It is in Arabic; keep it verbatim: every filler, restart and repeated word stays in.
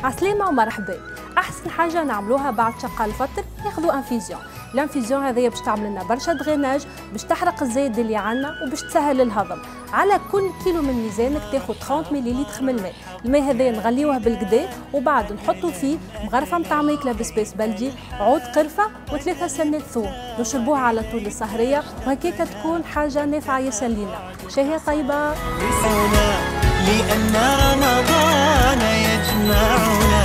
عسلامة ومرحبا. احسن حاجه نعملوها بعد شق الفطر ناخذوا انفيزيون. الانفيزيون هذه باش تعمل لنا برشا دغيناج، باش تحرق الزايد اللي عندنا وباش تسهل الهضم. على كل كيلو من ميزانك تاخذ ثلاثين مليلتر من الماء. الماء هذا نغليوه بالكدا وبعد نحطوا فيه مغرفه نتاع ماكله بسباس بلجي، عود قرفه وثلاثه سنات ثوم، نشربوها على طول السهريه وهكاك تكون حاجه نافعه ياسر لينا. شهيه طيبه. لأن رمضان يجمعنا